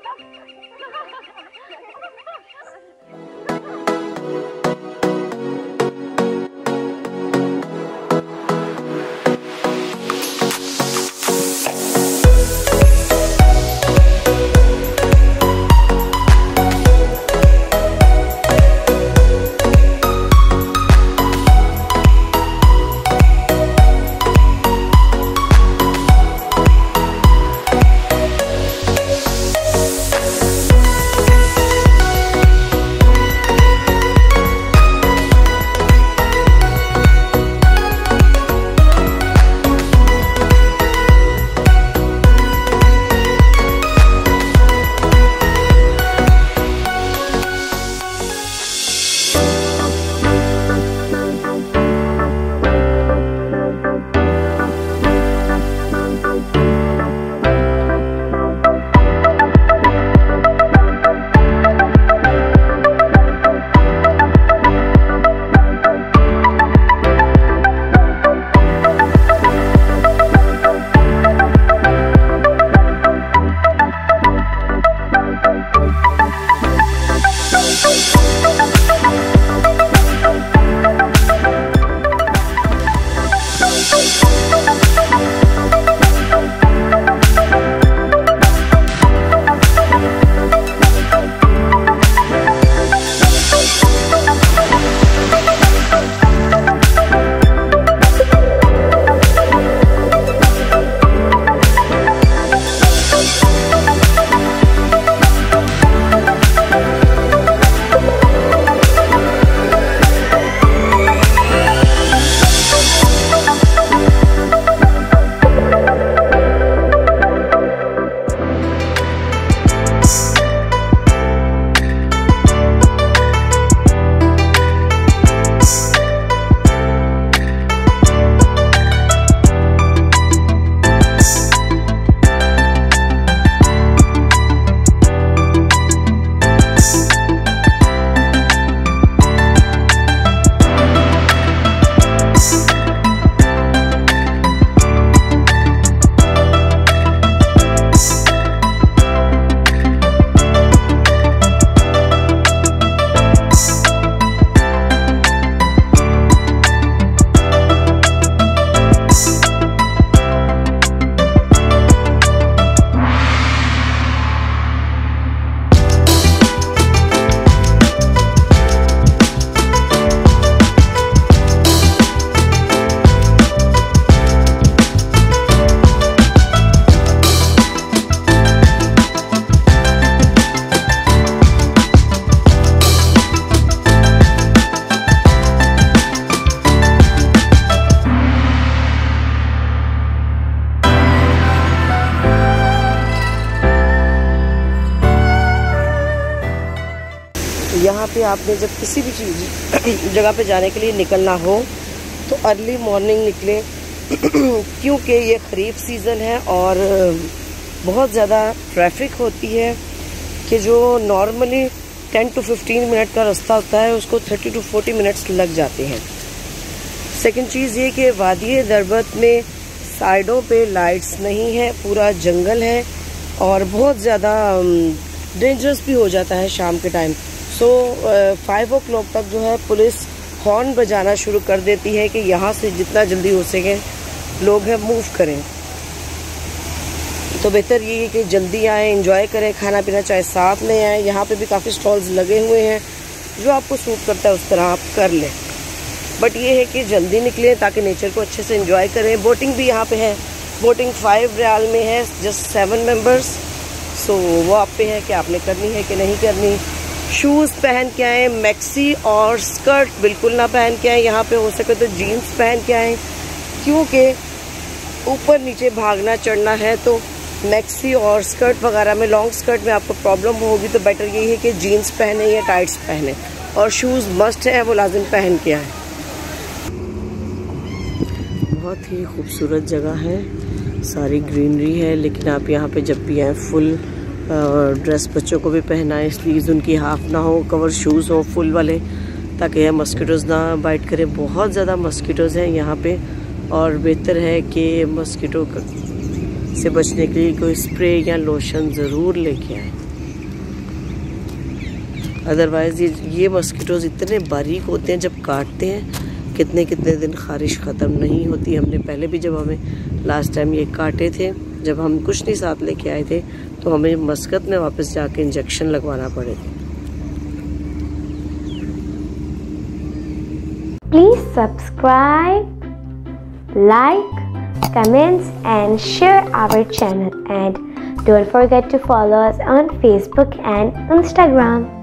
यहाँ पे आपने जब किसी भी चीज़ जगह पे जाने के लिए निकलना हो तो अर्ली मॉर्निंग निकलें क्योंकि ये खरीफ सीज़न है और बहुत ज़्यादा ट्रैफिक होती है कि जो नॉर्मली 10 to 15 मिनट का रास्ता होता है उसको 30 to 40 मिनट्स लग जाते हैं। सेकंड चीज़ ये कि वादी दरबत में साइडों पे लाइट्स नहीं है, पूरा जंगल है और बहुत ज़्यादा डेंजरस भी हो जाता है शाम के टाइम। 5 o'clock तक जो है पुलिस हॉर्न बजाना शुरू कर देती है कि यहाँ से जितना जल्दी हो सके लोग हैं मूव करें। तो बेहतर ये है कि जल्दी आएँ, एंजॉय करें, खाना पीना चाहे साथ में आएँ। यहाँ पे भी काफ़ी स्टॉल्स लगे हुए हैं, जो आपको सूट करता है उस तरह आप कर लें। बट ये है कि जल्दी निकलें ताकि नेचर को अच्छे से एंजॉय करें। बोटिंग भी यहाँ पे है, बोटिंग 5 रियाल में है, जस्ट 7 मेंबर्स। सो वो आप पे है कि आपने करनी है कि नहीं करनी। शूज़ पहन के आएँ, मैक्सी और स्कर्ट बिल्कुल ना पहन के आएँ। यहाँ पे हो सके तो जीन्स पहन के आएँ, क्योंकि ऊपर नीचे भागना चढ़ना है तो मैक्सी और स्कर्ट वगैरह में, लॉन्ग स्कर्ट में आपको प्रॉब्लम होगी। तो बेटर यही है कि जीन्स पहने या टाइट्स पहने, और शूज़ मस्ट है, वो लाजिम पहन के आएँ। बहुत ही खूबसूरत जगह है, सारी ग्रीनरी है, लेकिन आप यहाँ पे जब भी आएँ फुल ड्रेस बच्चों को भी पहनाएं, स्लीव्स उनकी हाफ ना हो, कवर शूज़ हो फुल वाले, ताकि यह मस्कीटोज़ ना बाइट करें। बहुत ज़्यादा मस्कीटोज़ हैं यहाँ पे, और बेहतर है कि मस्कीटो से बचने के लिए कोई स्प्रे या लोशन ज़रूर लेके आएँ। अदरवाइज़ ये मस्किटोज़ इतने बारीक होते हैं, जब काटते हैं कितने कितने दिन ख़ारिश ख़त्म नहीं होती। हमने पहले भी जब हमें लास्ट टाइम ये काटे थे, जब हम कुछ नहीं साथ लेके आए थे, तो हमें मस्कत में वापस जाके इंजेक्शन लगवाना पड़े। Please subscribe, like, comments and share our channel, and don't forget to follow us on Facebook and Instagram.